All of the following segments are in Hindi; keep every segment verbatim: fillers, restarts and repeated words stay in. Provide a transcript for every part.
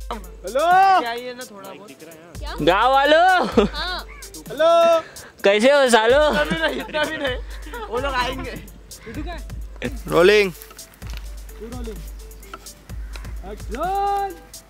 हेलो क्या ये ना थोड़ा बहुत गाँव वालों हेलो कैसे हो सालो? इतना भी नहीं, इतना भी नहीं, वो लोग आएंगे। Rolling rolling action.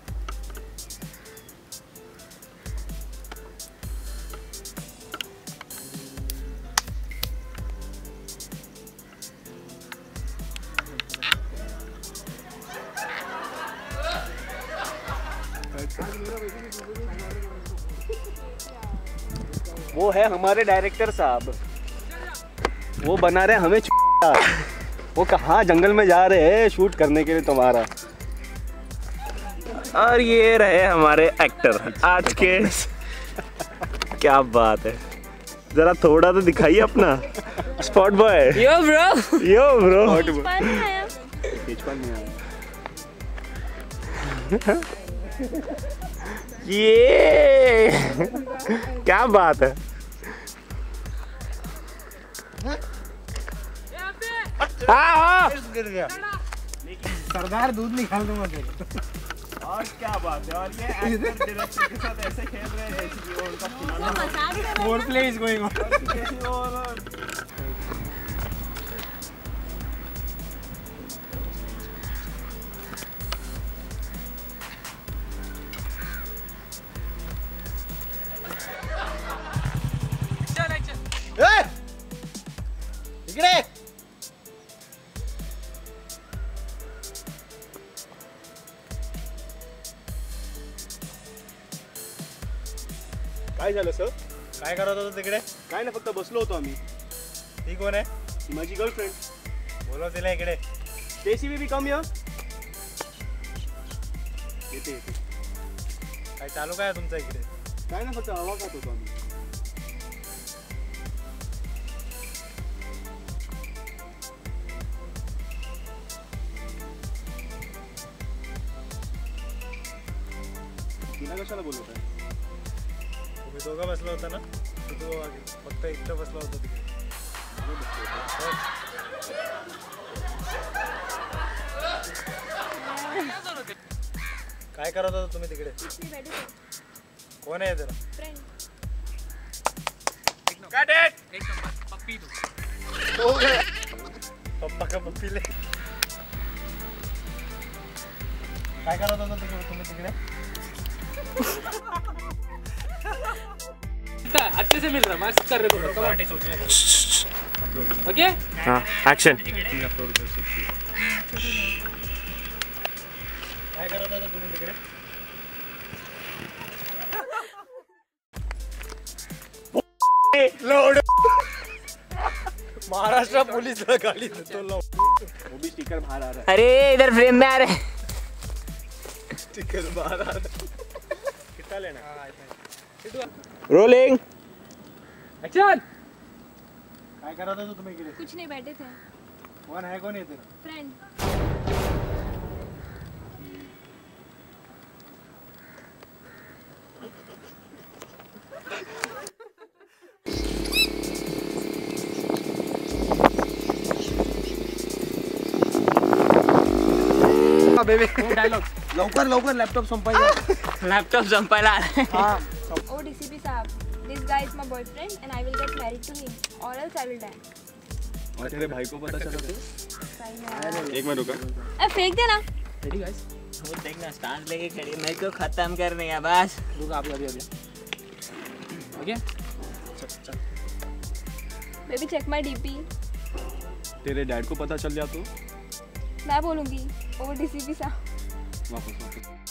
वो है हमारे डायरेक्टर साहब, वो बना रहे हमें वो कहाँ जंगल में जा रहे हैं शूट करने के लिए तुम्हारा। और ये रहे हमारे एक्टर आज के। क्या बात है, जरा थोड़ा तो दिखाइए अपना spot boy. Yo bro yo bro ये क्या बात है। हाँ गिर गया, सरदार दूध निकाल दूंगा तेरे। और क्या बात है। और ये एक्टर डायरेक्टर के साथ ऐसे खेल रहे हैं जैसे कि वो उनका foreplay is going on. काय झालं सर? काय करत होतो तिकडे? काय ना फक्त बसलो होतो आम्ही। ती कोण आहे? माझी गर्लफ्रेंड। बोलव तिला इकडे। Tessy baby come here. येते येते। काय चालू काय तुमचं इकडे? काय ना फक्त हवा खात होतो आम्ही। तिला कशाला बोलवताय? तुम्ही दोघं बसला होता ना, तू फक्त एकटं बसला होता तिकडे। काय करत होता तुम्ही तिकडे? कोण आहे जरा? पप्पी तू हो गया पप्पा का पप्पी ले। काय करत होता तिकडे तुम्ही तिकडे? अच्छे से मिल रहा, मस्त कर रहे तुम। ओके हाँ एक्शन। काय करत होता तुम्ही तिकडे? लोड महाराष्ट्र पुलिस गाड़ी तो लो। वो भी स्टिकर बाहर आ रहा है। अरे इधर फ्रेम में आ रहे। स्टिकर बाहर आ रहा है। कितना लेना? Rolling action. काय करत होता तुम्ही इकडे? कुछ नहीं, बैठे थे। कौन है कौन है तेरा? फ्रेंड। बेबी डायलॉग लवकर लवकर लॅपटॉप संपायला लॅपटॉप संपायला आलाय। हाँ Oh D C P साहब, this guy is my boyfriend and I will get married to him or else I will die. और तेरे भाई को पता चला तो? एक मिनट रुका। अरे फेंक देना। Ready guys? वो देखना स्टांस लेके खड़ी है, मेरे को खत्म करने का बस। रुक अभी अभी अभी। Okay Baby check my D P. तेरे डैड को पता चल गया तो? मैं बोलूँगी। Oh D C P साहब। वापस वापस।